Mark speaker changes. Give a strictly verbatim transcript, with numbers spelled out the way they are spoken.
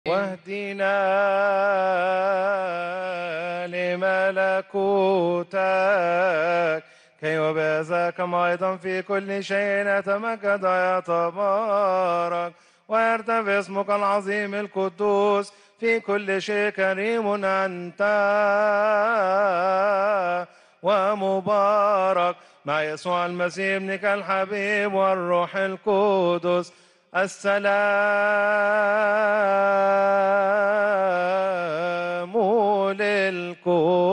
Speaker 1: واهدنا لملكوتك كي يبارزك أيضا في كل شيء نتمجد يتبارك ويرتفع اسمك العظيم القدوس في كل شيء. كريم أنت ومبارك مع يسوع المسيح ابنك الحبيب والروح القدس. السلام للكل.